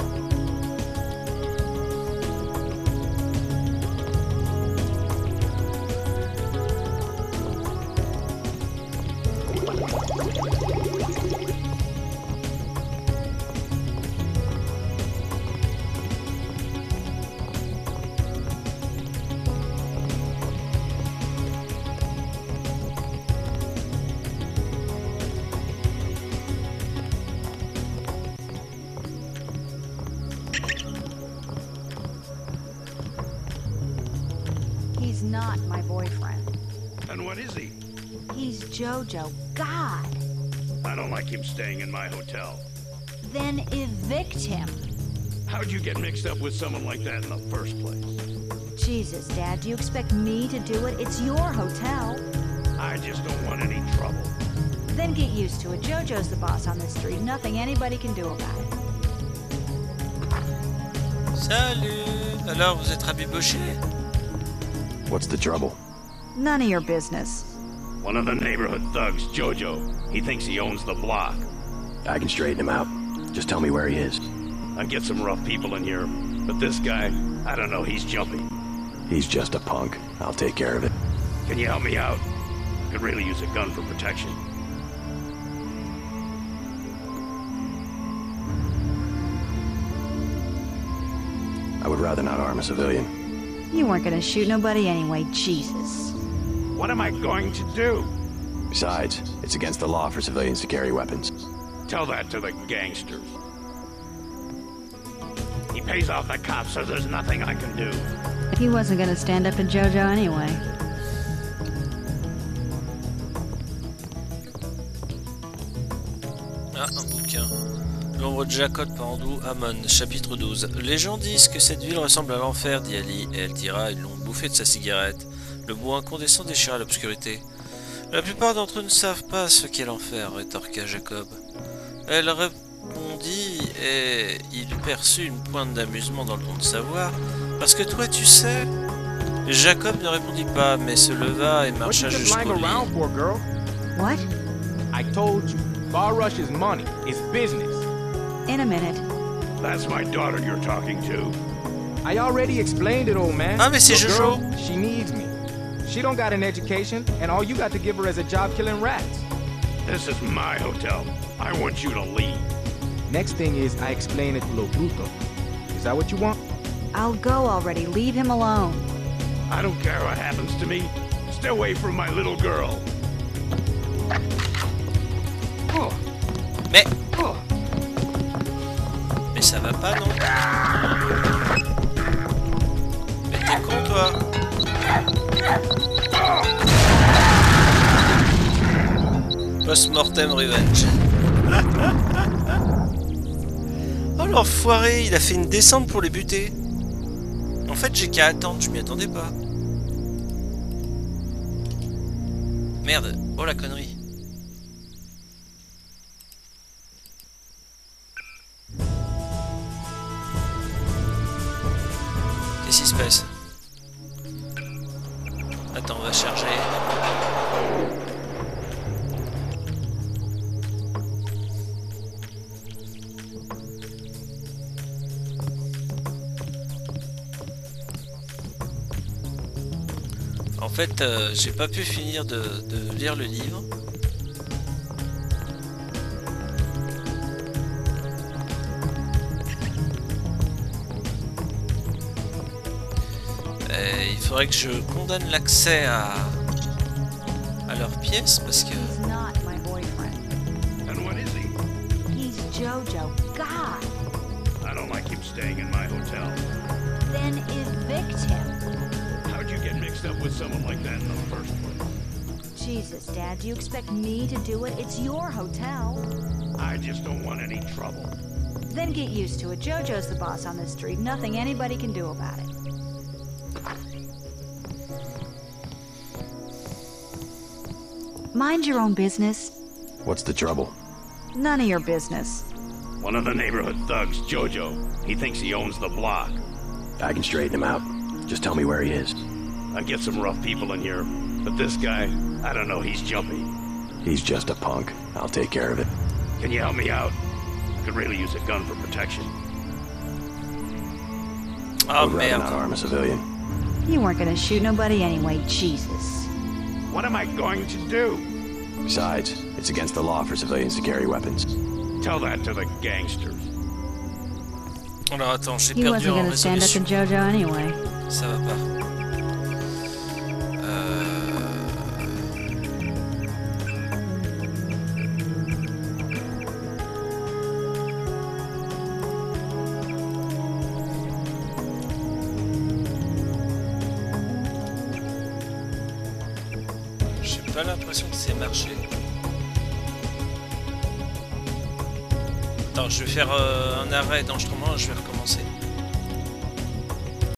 Speaker 17: He's not my boyfriend.
Speaker 4: And what is he?
Speaker 17: He's Jojo. God!
Speaker 4: I don't like him staying in my hotel.
Speaker 17: Then evict him.
Speaker 4: How'd you get mixed up with someone like that in the first place?
Speaker 17: Jesus, Dad, do you expect me to do it? It's your hotel.
Speaker 4: I just don't want any trouble.
Speaker 17: Then get used to it. JoJo's the boss on this street. Nothing anybody can do about it.
Speaker 1: Salut! Alors, vous êtes rabiboché?
Speaker 9: What's the trouble?
Speaker 17: None of your business.
Speaker 4: One of the neighborhood thugs, Jojo. He thinks he owns the block.
Speaker 9: I can straighten him out. Just tell me where he is.
Speaker 4: I get some rough people in here, but this guy, I don't know, he's jumpy.
Speaker 9: He's just a punk. I'll take care of it.
Speaker 4: Can you help me out? Could really use a gun for protection.
Speaker 9: I would rather not harm a civilian.
Speaker 17: You weren't gonna shoot nobody anyway, Jesus.
Speaker 4: What am I going to do?
Speaker 9: Besides, it's against the law for civilians to carry weapons.
Speaker 4: Tell that to the gangsters. He pays off the cops, so there's nothing I can do.
Speaker 17: He wasn't gonna stand up to JoJo anyway.
Speaker 1: Ah, un bouquin. L'ombre de Jacob Pandou, Amon, chapitre douze. Les gens disent que cette ville ressemble à l'enfer, dit Ali, et elle tira une longue bouffée de sa cigarette. Le bout incandescent déchira l'obscurité. La plupart d'entre eux ne savent pas ce qu'est l'enfer, rétorqua Jacob. Elle répondit, et il perçut une pointe d'amusement dans le ton de sa voix. Parce que toi, tu sais. Jacob ne répondit pas, mais se leva et marcha jusqu'au lit.
Speaker 17: What?
Speaker 18: I told you, Bar Rush is money, it's business.
Speaker 17: In a minute.
Speaker 4: That's my daughter you're talking to.
Speaker 18: I already explained it, old man.
Speaker 1: Ah, mais c'est
Speaker 18: Your
Speaker 1: Jojo.
Speaker 18: girl, she needs me. She don't got an education, and all you got to give her is a job killing rats.
Speaker 4: This is my hotel. I want you to leave.
Speaker 18: Next thing is I explain it to Lo Bruto. Is that what you want?
Speaker 17: I'll go already. Leave him alone.
Speaker 4: I don't care what happens to me. Stay away from my little girl.
Speaker 18: Oh.
Speaker 1: Mais...
Speaker 18: Oh.
Speaker 1: Mais ça va pas, non? Mais t'es con, toi? Post-mortem revenge. Oh l'enfoiré, il a fait une descente pour les buter. En fait, j'ai qu'à attendre, je m'y attendais pas. Merde, oh la connerie. Qu'est-ce qui se passe? Attends, on va charger. En fait, euh, j'ai pas pu finir de, de lire le livre. Et il faudrait que je condamne l'accès à, à leurs pièces parce que...
Speaker 17: He's not my boyfriend.
Speaker 4: And what is he?
Speaker 17: He's JoJo. God.
Speaker 4: I don't like him staying in my hotel.
Speaker 17: Then evict him.
Speaker 4: How'd you get mixed up with someone like that in the first place?
Speaker 17: Jesus, Dad, do you expect me to do it? It's your hotel.
Speaker 4: I just don't want any trouble.
Speaker 17: Then get used to it. JoJo's the boss on this street. Nothing anybody can do about it. Mind your own business.
Speaker 9: What's the trouble?
Speaker 17: None of your business.
Speaker 4: One of the neighborhood thugs, Jojo. He thinks he owns the block.
Speaker 9: I can straighten him out. Just tell me where he is.
Speaker 4: I get some rough people in here, but this guy, I don't know, he's jumpy.
Speaker 9: He's just a punk. I'll take care of it.
Speaker 4: Can you help me out? Could really use a gun for protection.
Speaker 1: Oh,
Speaker 9: Would rather
Speaker 1: merde.
Speaker 9: not harm a civilian.
Speaker 17: You weren't gonna shoot nobody anyway, Jesus.
Speaker 4: What am I going to do?
Speaker 9: Besides, it's against the law for civilians to carry weapons.
Speaker 4: Tell that to the gangsters.
Speaker 1: Alors attends, j'ai
Speaker 17: He
Speaker 1: perdu
Speaker 17: wasn't
Speaker 1: en
Speaker 17: gonna stand up to
Speaker 1: résolution.
Speaker 17: JoJo anyway.
Speaker 1: Ça va pas. Euh... J'ai pas l'impression que c'est marché. Attends, je vais faire euh, un arrêt d'enregistrement, je vais recommencer.